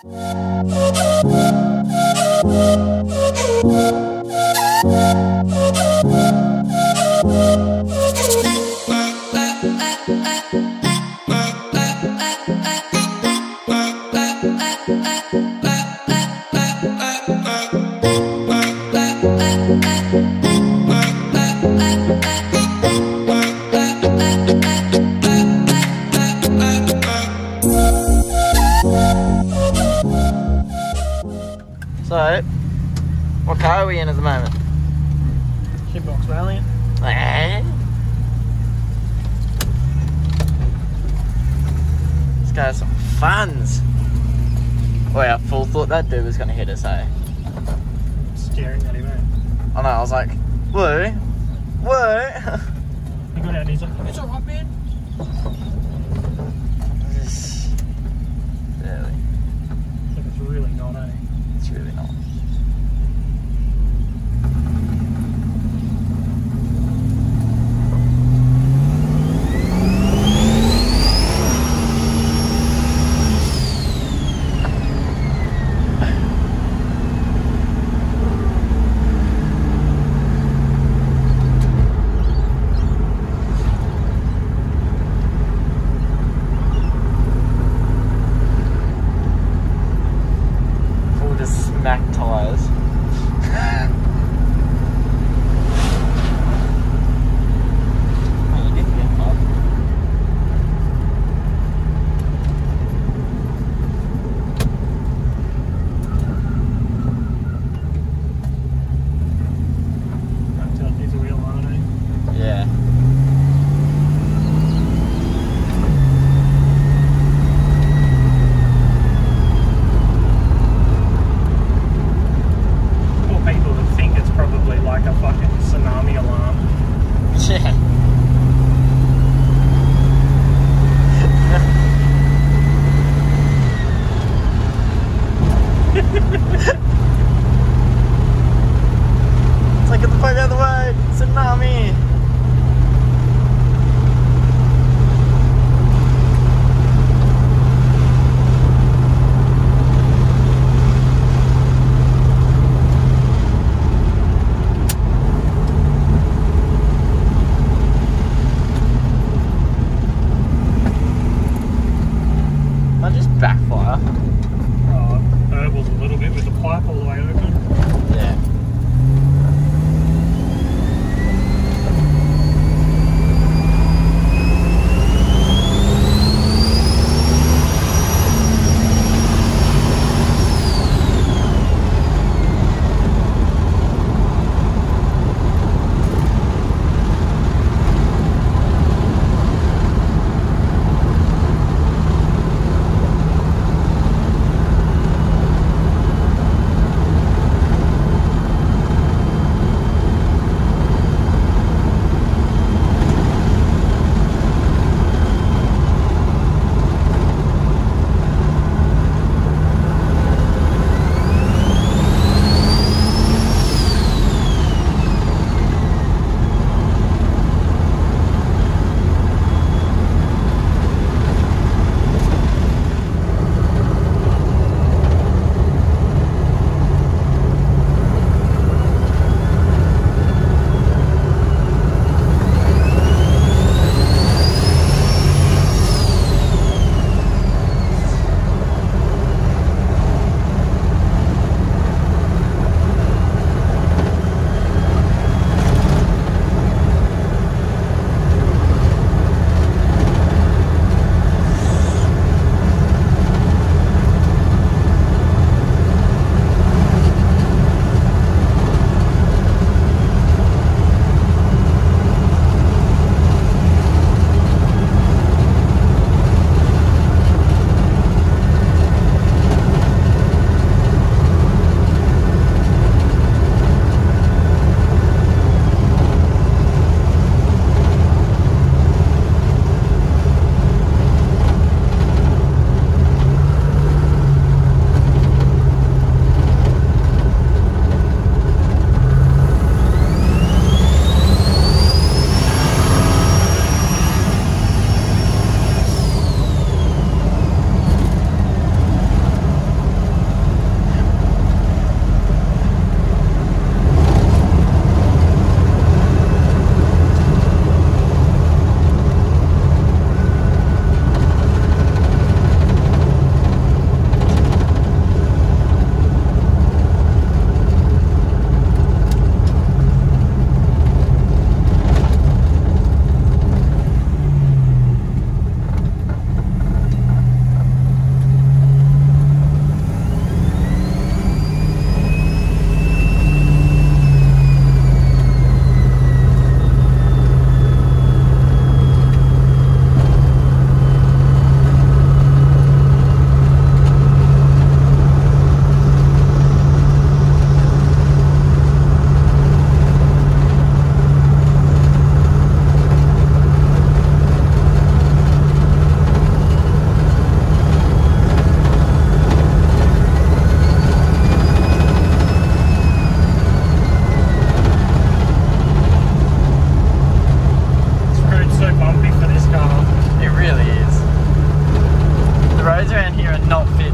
So, what car are we in at the moment? Shitbox Valiant. This guy has some funds. Oh yeah, full thought that dude was gonna hit us, eh? Staring at him, eh? I know, I was like, whoa, whoa. He got out and he's like, it's alright, man. Barely. Like it's really not, eh? It's really not. Smack tyres. Yeah. Like a fucking tsunami alarm. Yeah. It's like, get the fuck out of the way! Tsunami! Backfire. Burbles a little bit with the pipe all the way open. Yeah.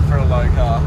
for a low car.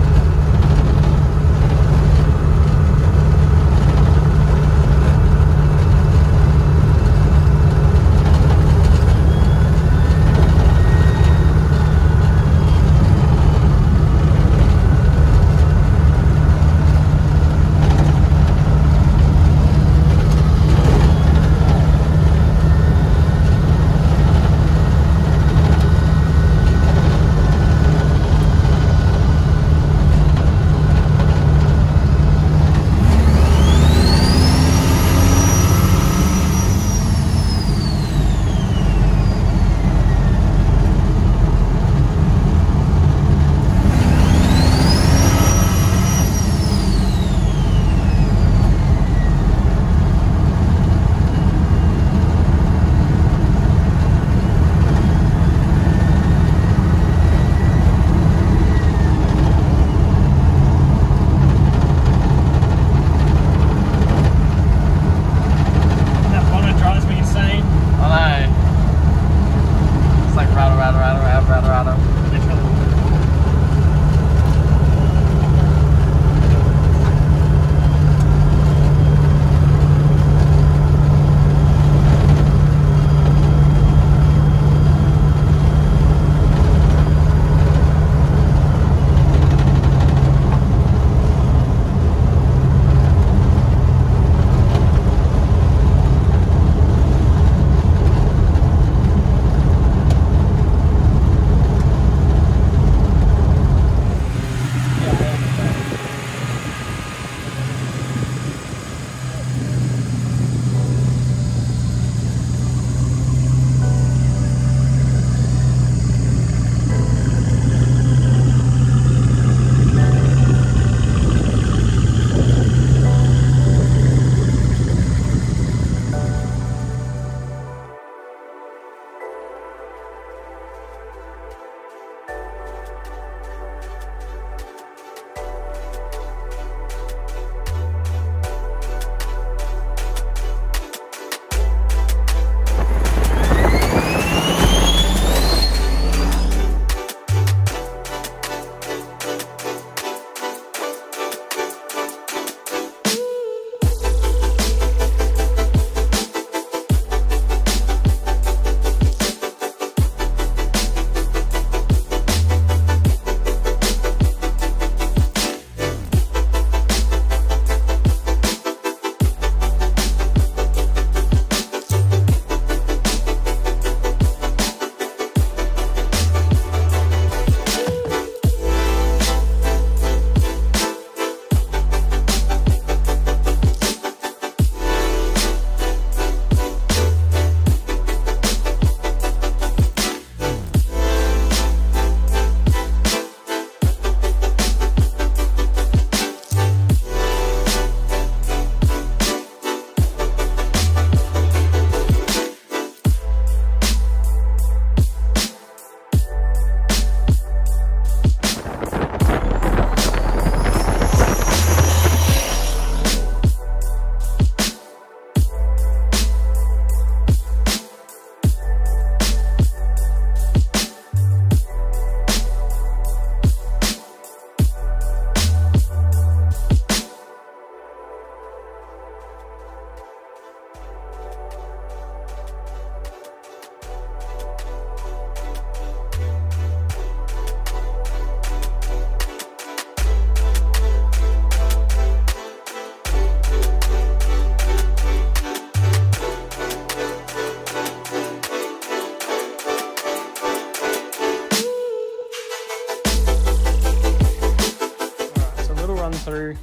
through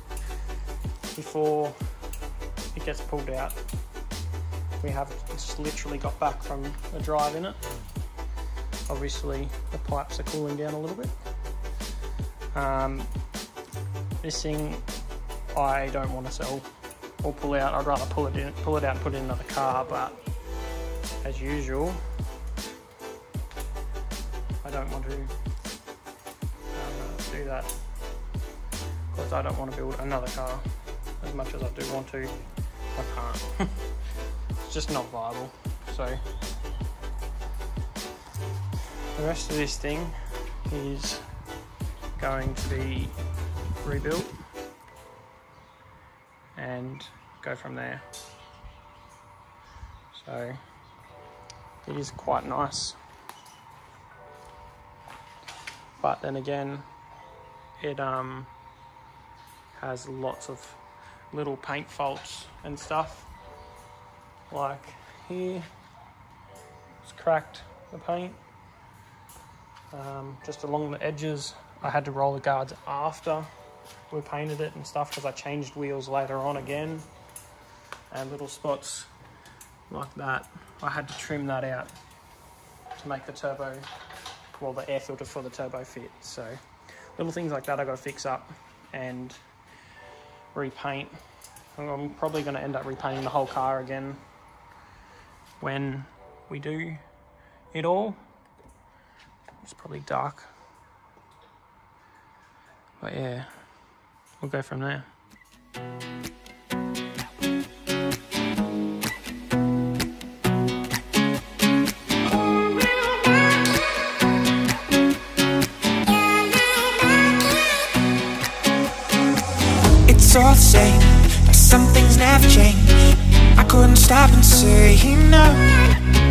before it gets pulled out. We have just literally got back from a drive in it. Obviously the pipes are cooling down a little bit. This thing I don't want to sell or pull out. I'd rather pull it out and put it in another car, but as usual I don't want to do that because I don't want to build another car. As much as I do want to, I can't. It's just not viable. So the rest of this thing is going to be rebuilt and go from there. So it is quite nice, but then again, it has lots of little paint faults and stuff. Like here, it's cracked the paint. Just along the edges, I had to roll the guards after we painted it and stuff because I changed wheels later on again, and little spots like that, I had to trim that out to make the turbo, well, the air filter for the turbo fit. So little things like that I got to fix up and repaint. I'm probably going to end up repainting the whole car again when we do it all. It's probably dark, but yeah, we'll go from there. It's all the same, but some things never change. I couldn't stop and say no.